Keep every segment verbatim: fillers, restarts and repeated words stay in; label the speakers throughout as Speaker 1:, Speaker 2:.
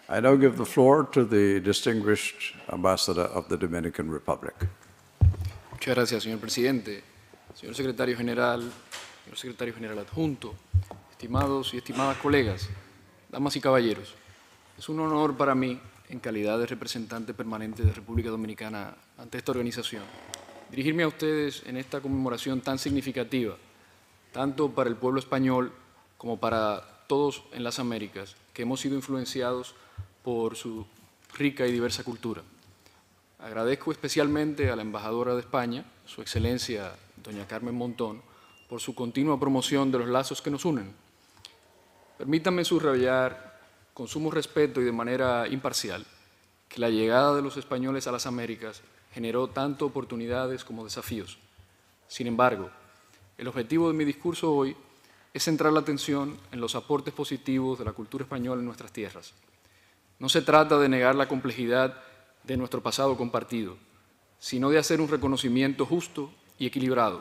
Speaker 1: I now give the floor to the distinguished ambassador of the Dominican Republic.
Speaker 2: Muchas gracias, señor presidente, señor secretario general, señor secretario general adjunto, estimados y estimadas colegas, damas y caballeros. Es un honor para mí, en calidad de representante permanente de República Dominicana ante esta organización, dirigirme a ustedes en esta conmemoración tan significativa, tanto para el pueblo español como para todos en las Américas, que hemos sido influenciados por su rica y diversa cultura. Agradezco especialmente a la embajadora de España, Su Excelencia doña Carmen Montón, por su continua promoción de los lazos que nos unen. Permítanme subrayar con sumo respeto y de manera imparcial que la llegada de los españoles a las Américas generó tanto oportunidades como desafíos. Sin embargo, el objetivo de mi discurso hoy es centrar la atención en los aportes positivos de la cultura española en nuestras tierras. No se trata de negar la complejidad de nuestro pasado compartido, sino de hacer un reconocimiento justo y equilibrado.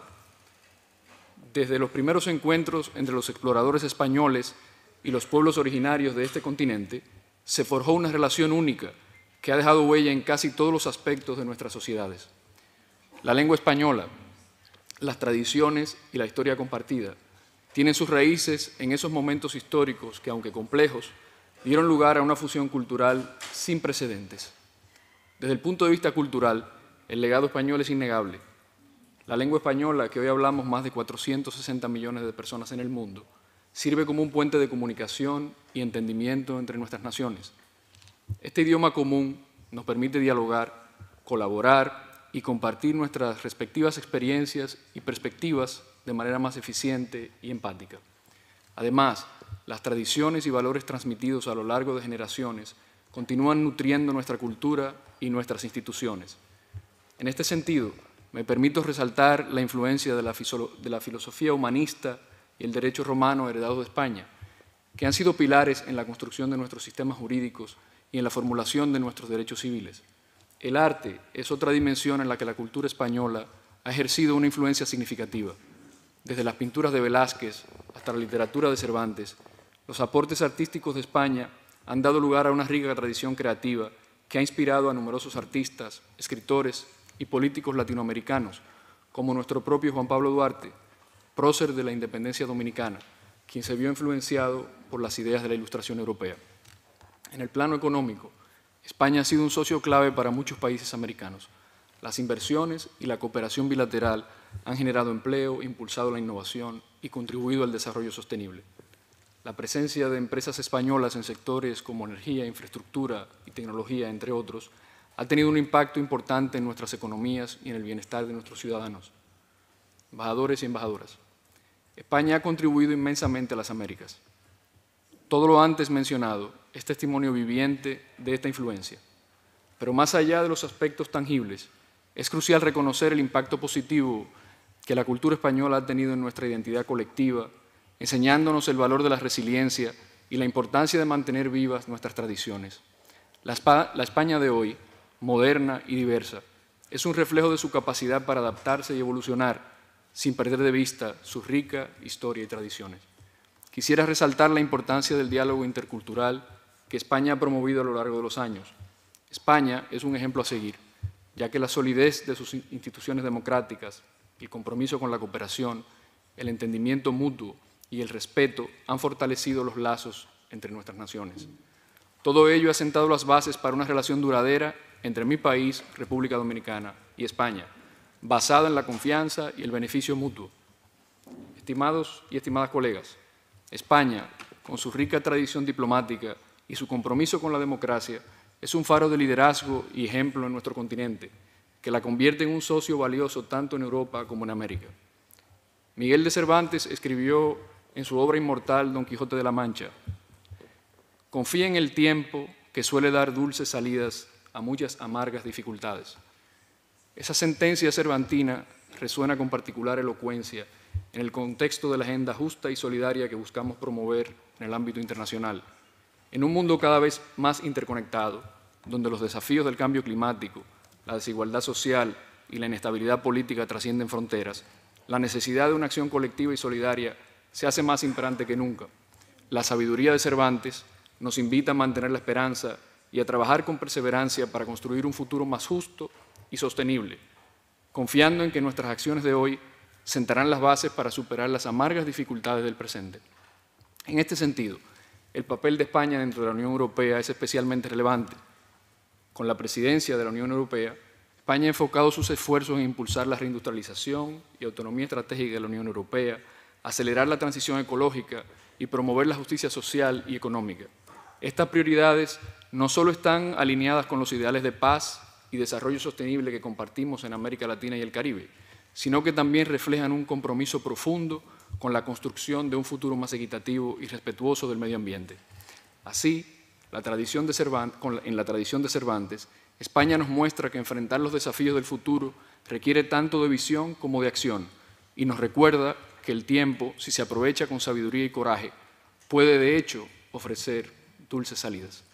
Speaker 2: Desde los primeros encuentros entre los exploradores españoles y los pueblos originarios de este continente, se forjó una relación única que ha dejado huella en casi todos los aspectos de nuestras sociedades. La lengua española, las tradiciones y la historia compartida tienen sus raíces en esos momentos históricos que, aunque complejos, dieron lugar a una fusión cultural sin precedentes. Desde el punto de vista cultural, el legado español es innegable. La lengua española, que hoy hablamos más de cuatrocientos sesenta millones de personas en el mundo, sirve como un puente de comunicación y entendimiento entre nuestras naciones. Este idioma común nos permite dialogar, colaborar y compartir nuestras respectivas experiencias y perspectivas de manera más eficiente y empática. Además, las tradiciones y valores transmitidos a lo largo de generaciones continúan nutriendo nuestra cultura y nuestras instituciones. En este sentido, me permito resaltar la influencia de la, de la filosofía humanista y el derecho romano heredado de España, que han sido pilares en la construcción de nuestros sistemas jurídicos y en la formulación de nuestros derechos civiles. El arte es otra dimensión en la que la cultura española ha ejercido una influencia significativa. Desde las pinturas de Velázquez hasta la literatura de Cervantes, los aportes artísticos de España han dado lugar a una rica tradición creativa que ha inspirado a numerosos artistas, escritores y políticos latinoamericanos, como nuestro propio Juan Pablo Duarte, prócer de la independencia dominicana, quien se vio influenciado por las ideas de la Ilustración europea. En el plano económico, España ha sido un socio clave para muchos países americanos. Las inversiones y la cooperación bilateral han generado empleo, impulsado la innovación y contribuido al desarrollo sostenible. La presencia de empresas españolas en sectores como energía, infraestructura y tecnología, entre otros, ha tenido un impacto importante en nuestras economías y en el bienestar de nuestros ciudadanos. Embajadores y embajadoras, España ha contribuido inmensamente a las Américas. Todo lo antes mencionado es testimonio viviente de esta influencia. Pero más allá de los aspectos tangibles, es crucial reconocer el impacto positivo que la cultura española ha tenido en nuestra identidad colectiva, enseñándonos el valor de la resiliencia y la importancia de mantener vivas nuestras tradiciones. La, Espa- la España de hoy, moderna y diversa, es un reflejo de su capacidad para adaptarse y evolucionar, sin perder de vista su rica historia y tradiciones. Quisiera resaltar la importancia del diálogo intercultural que España ha promovido a lo largo de los años. España es un ejemplo a seguir, ya que la solidez de sus instituciones democráticas, el compromiso con la cooperación, el entendimiento mutuo y el respeto han fortalecido los lazos entre nuestras naciones. Todo ello ha sentado las bases para una relación duradera entre mi país, República Dominicana, y España, basada en la confianza y el beneficio mutuo. Estimados y estimadas colegas, España, con su rica tradición diplomática y su compromiso con la democracia, es un faro de liderazgo y ejemplo en nuestro continente, que la convierte en un socio valioso tanto en Europa como en América. Miguel de Cervantes escribió en su obra inmortal Don Quijote de la Mancha: confía en el tiempo que suele dar dulces salidas a muchas amargas dificultades. Esa sentencia cervantina resuena con particular elocuencia en el contexto de la agenda justa y solidaria que buscamos promover en el ámbito internacional. En un mundo cada vez más interconectado, donde los desafíos del cambio climático, la desigualdad social y la inestabilidad política trascienden fronteras, la necesidad de una acción colectiva y solidaria se hace más imperante que nunca. La sabiduría de Cervantes nos invita a mantener la esperanza y a trabajar con perseverancia para construir un futuro más justo y sostenible, confiando en que nuestras acciones de hoy sentarán las bases para superar las amargas dificultades del presente. En este sentido, el papel de España dentro de la Unión Europea es especialmente relevante. Con la presidencia de la Unión Europea, España ha enfocado sus esfuerzos en impulsar la reindustrialización y autonomía estratégica de la Unión Europea, acelerar la transición ecológica y promover la justicia social y económica. Estas prioridades no solo están alineadas con los ideales de paz y desarrollo sostenible que compartimos en América Latina y el Caribe, sino que también reflejan un compromiso profundo con la construcción de un futuro más equitativo y respetuoso del medio ambiente. Así, la tradición de Cervantes, en la tradición de Cervantes, España nos muestra que enfrentar los desafíos del futuro requiere tanto de visión como de acción y nos recuerda que el tiempo, si se aprovecha con sabiduría y coraje, puede de hecho ofrecer dulces salidas.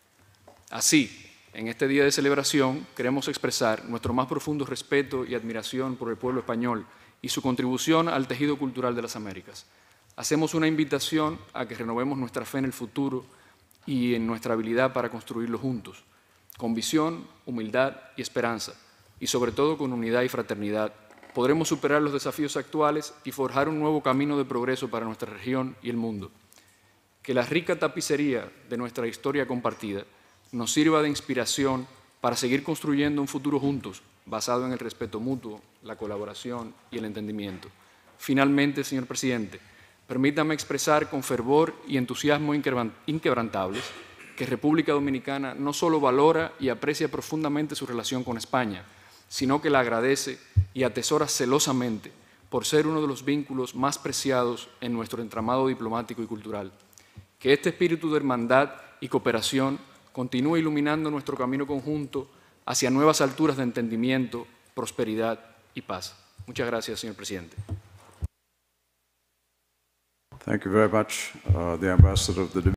Speaker 2: Así, en este día de celebración queremos expresar nuestro más profundo respeto y admiración por el pueblo español y su contribución al tejido cultural de las Américas. Hacemos una invitación a que renovemos nuestra fe en el futuro y en nuestra habilidad para construirlo juntos, con visión, humildad y esperanza, y sobre todo con unidad y fraternidad, podremos superar los desafíos actuales y forjar un nuevo camino de progreso para nuestra región y el mundo. Que la rica tapicería de nuestra historia compartida nos sirva de inspiración para seguir construyendo un futuro juntos, basado en el respeto mutuo, la colaboración y el entendimiento. Finalmente, señor presidente, permítame expresar con fervor y entusiasmo inquebrantables que República Dominicana no solo valora y aprecia profundamente su relación con España, sino que la agradece y atesora celosamente por ser uno de los vínculos más preciados en nuestro entramado diplomático y cultural. Que este espíritu de hermandad y cooperación continúe iluminando nuestro camino conjunto hacia nuevas alturas de entendimiento, prosperidad y paz. Muchas gracias, señor presidente.
Speaker 1: Thank you very much, uh, the Ambassador of the